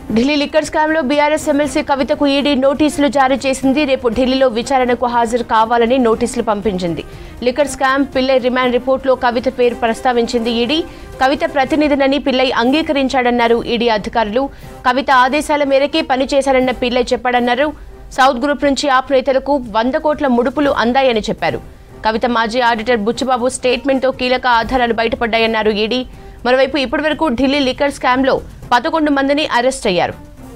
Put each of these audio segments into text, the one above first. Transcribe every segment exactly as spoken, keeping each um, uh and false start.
Delhi liquor scam లో BRS MLC కవితకు ED నోటీసులు జారీ చేసింది. రేపు ఢిల్లీలో విచారణకు హాజరు కావాలని నోటీసులు పంపించింది. లిక్కర్ స్కామ్ పిల్లై రిమాండ్ రిపోర్టులో కవిత పేరు ప్రస్తావించింది ఈడీ. కవిత ప్రతినిధినని పిల్లై అంగీకరించాడన్నారు ఈడీ అధికారులు. కవిత ఆదేశాల మేరకే పనిచేశారన్న పిల్లై చెప్పాడన్నారు. సౌత్ గ్రూప్ నుంచి ఆప్ నేతలకు వంద కోట్ల ముడుపులు అందాయని చెప్పారు. కవిత మాజీ ఆడిటర్ బుచ్చిబాబు స్టేట్మెంట్తో కీలక ఆధారాలు బయటపడ్డాయన్నారు ఈడీ. మరోవైపు ఇప్పటి వరకు ఢిల్లీ లిక్కర్ స్కామ్ లో పదకొండు మందిని అరెస్ట్ అయ్యారు.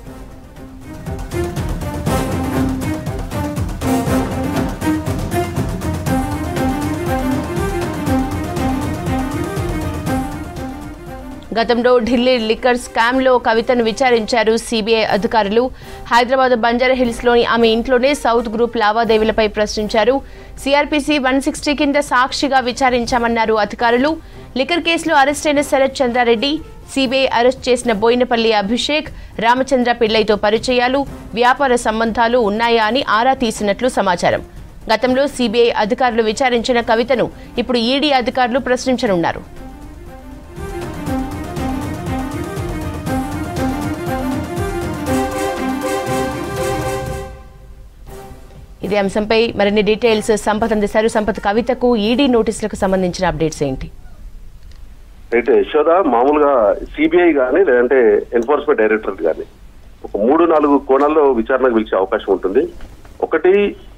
గతంలో ఢిల్లీ లిక్కర్ స్కామ్ లో కవితను విచారించారు సిబిఐ అధికారులు. హైదరాబాద్ బంజారా హిల్స్ లోని ఆమె ఇంట్లోనే సౌత్ గ్రూప్ లావాదేవీలపై ప్రశ్నించారు. సిఆర్పిసి వన్ సిక్స్టీ కింద సాక్షిగా విచారించామన్నారు అధికారులు. లిక్కర్ కేసులో అరెస్ట్ అయిన శరత్ చంద్రారెడ్డి, సిబిఐ అరెస్ట్ చేసిన బోయినపల్లి అభిషేక్, రామచంద్ర పిల్లైతో పరిచయాలు, వ్యాపార సంబంధాలు ఉన్నాయా అని ఆరా తీసినట్లు సమాచారం. గతంలో సిబిఐ అధికారులు విచారించిన కవితను ఇప్పుడు ఈడీ అధికారులు ప్రశ్నించనున్నారు. ఇదే అంశంపై మరిన్ని డీటెయిల్స్ సంపత్ అందిస్తారు. సంపత్, కవితకు ఈడీ నోటీసులకు సంబంధించిన అప్డేట్స్ ఏంటి? అయితే యశోద, మామూలుగా సిబిఐ కానీ లేదంటే ఎన్ఫోర్స్మెంట్ డైరెక్టరేట్ కానీ ఒక మూడు నాలుగు కోణాల్లో విచారణకు పిలిచే అవకాశం ఉంటుంది. ఒకటి,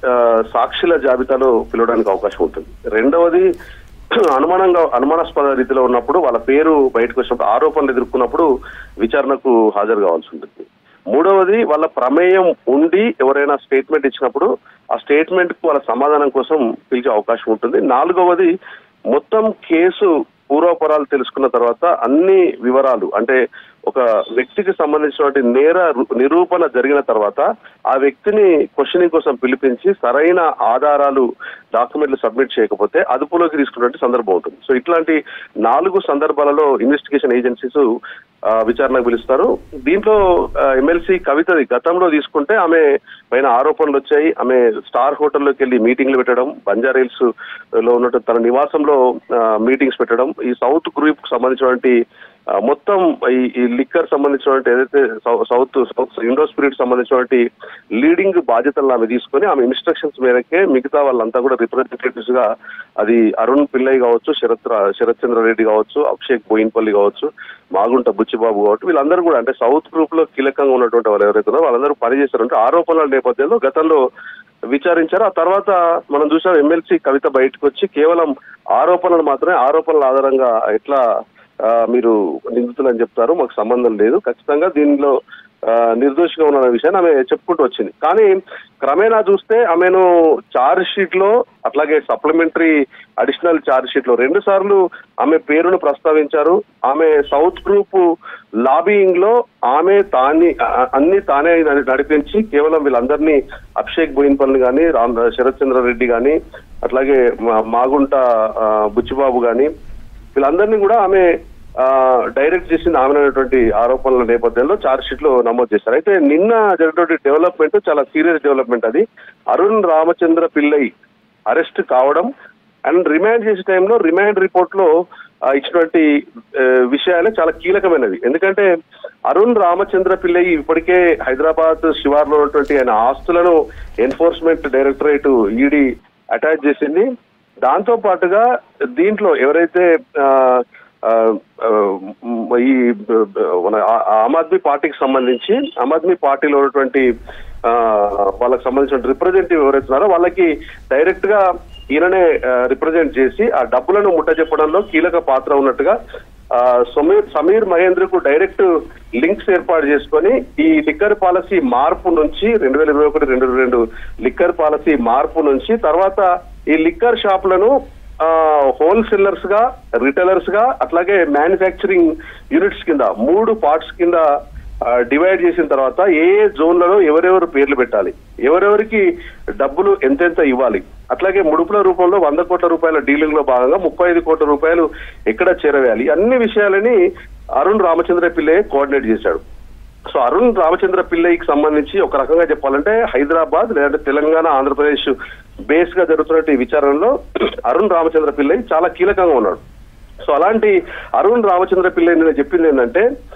సాక్షుల జాబితాలో పిలవడానికి అవకాశం ఉంటుంది. రెండవది, అనుమానంగా అనుమానాస్పద రీతిలో ఉన్నప్పుడు వాళ్ళ పేరు బయటకు వచ్చినప్పుడు, ఆరోపణలు ఎదుర్కొన్నప్పుడు విచారణకు హాజరు కావాల్సి ఉంటుంది. మూడవది, వాళ్ళ ప్రమేయం ఉండి ఎవరైనా స్టేట్మెంట్ ఇచ్చినప్పుడు ఆ స్టేట్మెంట్ కు వాళ్ళ సమాధానం కోసం పిలిచే అవకాశం ఉంటుంది. నాలుగవది, మొత్తం కేసు పూర్వపరాలు తెలుసుకున్న తర్వాత అన్ని వివరాలు, అంటే ఒక వ్యక్తికి సంబంధించినటువంటి నేర నిరూపణ జరిగిన తర్వాత ఆ వ్యక్తిని క్వశ్చనింగ్ కోసం పిలిపించి సరైన ఆధారాలు, డాక్యుమెంట్లు సబ్మిట్ చేయకపోతే అదుపులోకి తీసుకున్నటువంటి సందర్భం ఉంటుంది. సో ఇట్లాంటి నాలుగు సందర్భాలలో ఇన్వెస్టిగేషన్ ఏజెన్సీస్ విచారణకు పిలుస్తారు. దీంట్లో ఎమ్మెల్సీ కవితది గతంలో తీసుకుంటే ఆమె పైన ఆరోపణలు వచ్చాయి. ఆమె స్టార్ హోటల్లోకి వెళ్ళి మీటింగ్లు పెట్టడం, బంజారా హిల్స్ లో ఉన్నట్టు తన నివాసంలో మీటింగ్స్ పెట్టడం, ఈ సౌత్ గ్రూప్ కు సంబంధించినటువంటి మొత్తం ఈ లిక్కర్ సంబంధించినటువంటి ఏదైతే సౌత్ సౌత్ ఇండో స్పిరిట్ సంబంధించినటువంటి లీడింగ్ బాధ్యతలను ఆమె తీసుకొని ఆమె ఇన్స్ట్రక్షన్స్ మేరకే మిగతా వాళ్ళంతా కూడా రిప్రజెంటేటివ్స్ గా, అది అరుణ్ పిల్లై కావచ్చు, శరత్ శరత్ చంద్రారెడ్డి కావచ్చు, అభిషేక్ బోయినపల్లి కావచ్చు, మాగుంట బుచ్చిబాబు కావచ్చు, వీళ్ళందరూ కూడా అంటే సౌత్ గ్రూప్ లో కీలకంగా ఉన్నటువంటి వాళ్ళు ఎవరైతే ఉన్నారో వాళ్ళందరూ పనిచేస్తారంటే ఆరోపణల నేపథ్యంలో గతంలో విచారించారు. ఆ తర్వాత మనం చూసాం ఎమ్మెల్సీ కవిత బయటకు వచ్చి కేవలం ఆరోపణలు మాత్రమే, ఆరోపణల ఆధారంగా ఎట్లా మీరు నిందితులు అని చెప్తారు, మాకు సంబంధం లేదు, ఖచ్చితంగా దీనిలో నిర్దోషిగా ఉన్న విషయాన్ని ఆమె చెప్పుకుంటూ వచ్చింది. కానీ క్రమేణా చూస్తే ఆమెను ఛార్జ్ షీట్ లో, అట్లాగే సప్లిమెంటరీ అడిషనల్ ఛార్జ్ షీట్ లో రెండు సార్లు ఆమె పేరును ప్రస్తావించారు. ఆమె సౌత్ గ్రూప్ లాబియింగ్ లో ఆమె తాని అన్ని తానే నడిపించి కేవలం వీళ్ళందరినీ అభిషేక్ బోయినపల్లి కానీ, రామ్ శరత్ చంద్రారెడ్డి కానీ, అట్లాగే మాగుంట బుచ్చిబాబు కానీ వీళ్ళందరినీ కూడా ఆమె డైరెక్ట్ చేసింది ఆమె అనేటువంటి ఆరోపణల నేపథ్యంలో ఛార్జ్ షీట్ లో నమోదు చేశారు. అయితే నిన్న జరిగినటువంటి డెవలప్మెంట్ చాలా సీరియస్ డెవలప్మెంట్. అది అరుణ్ రామచంద్ర పిల్లై అరెస్ట్ కావడం అండ్ రిమాండ్ చేసే టైంలో రిమాండ్ రిపోర్ట్ లో ఇచ్చినటువంటి విషయాలే చాలా కీలకమైనవి. ఎందుకంటే అరుణ్ రామచంద్ర పిల్లై ఇప్పటికే హైదరాబాద్ శివార్లో ఉన్నటువంటి ఆయన ఆస్తులను ఎన్ఫోర్స్మెంట్ డైరెక్టరేట్ ఈడీ అటాచ్ చేసింది. దాంతో పాటుగా దీంట్లో ఎవరైతే ఈ మన ఆమ్ ఆద్మీ పార్టీకి సంబంధించి ఆమ్ ఆద్మీ పార్టీలో ఉన్నటువంటి వాళ్ళకి సంబంధించిన రిప్రజెంటేటివ్ ఎవరైతే ఉన్నారో వాళ్ళకి డైరెక్ట్ గా ఈయననే రిప్రజెంట్ చేసి ఆ డబ్బులను ముట్ట చెప్పడంలో కీలక పాత్ర ఉన్నట్టుగా సమీర్ సమీర్ మహేంద్ర కు డైరెక్ట్ లింక్స్ ఏర్పాటు చేసుకొని ఈ లిక్కర్ పాలసీ మార్పు నుంచి రెండు వేల ఇరవై ఒకటి రెండు రెండు లిక్కర్ పాలసీ మార్పు నుంచి తర్వాత ఈ లిక్కర్ షాపులను హోల్సేలర్స్ గా, రిటైలర్స్ గా, అట్లాగే మ్యానుఫ్యాక్చరింగ్ యూనిట్స్ కింద మూడు పార్ట్స్ కింద డివైడ్ చేసిన తర్వాత ఏ ఏ జోన్లలో ఎవరెవరు పేర్లు పెట్టాలి, ఎవరెవరికి డబ్బులు ఎంతెంత ఇవ్వాలి, అట్లాగే ముడుపుల రూపంలో వంద కోట్ల రూపాయల డీలింగ్ లో భాగంగా ముప్పై ఐదు కోట్ల రూపాయలు ఎక్కడ చేరవేయాలి, అన్ని విషయాలని అరుణ్ రామచంద్ర పిల్లై కోఆర్డినేట్ చేశాడు. సో అరుణ్ రామచంద్ర పిల్లైకి సంబంధించి ఒక రకంగా చెప్పాలంటే హైదరాబాద్ లేదంటే తెలంగాణ, ఆంధ్రప్రదేశ్ బేస్ గా జరుగుతున్న విచారణలో అరుణ్ రామచంద్ర పిల్లై చాలా కీలకంగా ఉన్నాడు. సో అలాంటి అరుణ్ రామచంద్ర పిల్లై నేను చెప్పింది ఏంటంటే,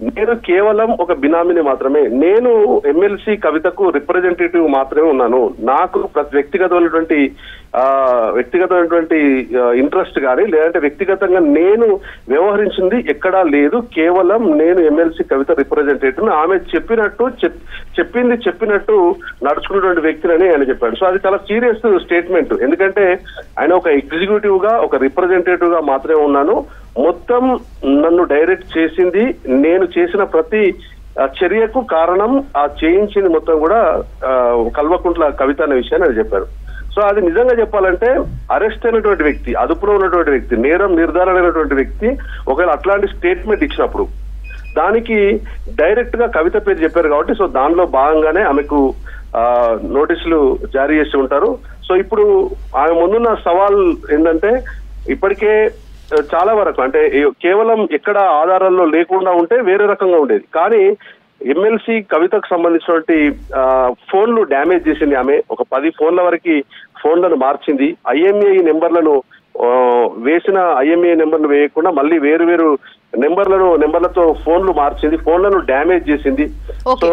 నేను కేవలం ఒక బినామీని మాత్రమే. నేను ఎమ్మెల్సీ కవితకు రిప్రజెంటేటివ్ మాత్రమే ఉన్నాను. నాకు వ్యక్తిగతమైనటువంటి ఆ వ్యక్తిగతమైనటువంటి ఇంట్రెస్ట్ కానీ లేదంటే వ్యక్తిగతంగా నేను వ్యవహరించింది ఎక్కడా లేదు. కేవలం నేను ఎమ్మెల్సీ కవిత రిప్రజెంటేటివ్. ఆమె చెప్పినట్టు చెప్పింది చెప్పినట్టు నడుచుకున్నటువంటి వ్యక్తిని ఆయన చెప్పాడు. సో అది చాలా సీరియస్ స్టేట్మెంట్. ఎందుకంటే ఆయన ఒక ఎగ్జిక్యూటివ్ గా ఒక రిప్రజెంటేటివ్ గా మాత్రమే ఉన్నాను. మొత్తం నన్ను డైరెక్ట్ చేసింది, నేను చేసిన ప్రతి చర్యకు కారణం ఆ చేయించింది మొత్తం కూడా కల్వకుంట్ల కవిత అనే విషయాన్ని ఆయన చెప్పారు. సో అది నిజంగా చెప్పాలంటే అరెస్ట్ అయినటువంటి వ్యక్తి, అదుపులో ఉన్నటువంటి వ్యక్తి, నేరం నిర్ధారణ అయినటువంటి వ్యక్తి ఒకవేళ అట్లాంటి స్టేట్మెంట్ ఇచ్చినప్పుడు దానికి డైరెక్ట్ గా కవిత పేరు చెప్పారు కాబట్టి సో దానిలో భాగంగానే ఆమెకు ఆ నోటీసులు జారీ చేసి ఉంటారు. సో ఇప్పుడు ఆమె ముందున్న సవాల్ ఏంటంటే ఇప్పటికే చాలా వరకు అంటే కేవలం ఎక్కడ ఆధారాల్లో లేకుండా ఉంటే వేరే రకంగా ఉండేది. కానీ ఎమ్మెల్సీ కవితకు సంబంధించినటువంటి ఫోన్లు డ్యామేజ్ చేసింది ఆమె. ఒక పది ఫోన్ల వరకు ఫోన్లను మార్చింది. ఐఎంఈఐ నెంబర్లను వేసిన ఐఎంఈఐ నెంబర్లు వేయకుండా మళ్ళీ వేరు వేరు నెంబర్లను నెంబర్లతో ఫోన్లు మార్చింది, ఫోన్లను డ్యామేజ్ చేసింది. So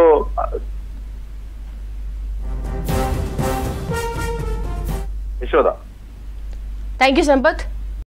Yashoda, thank you Sampath.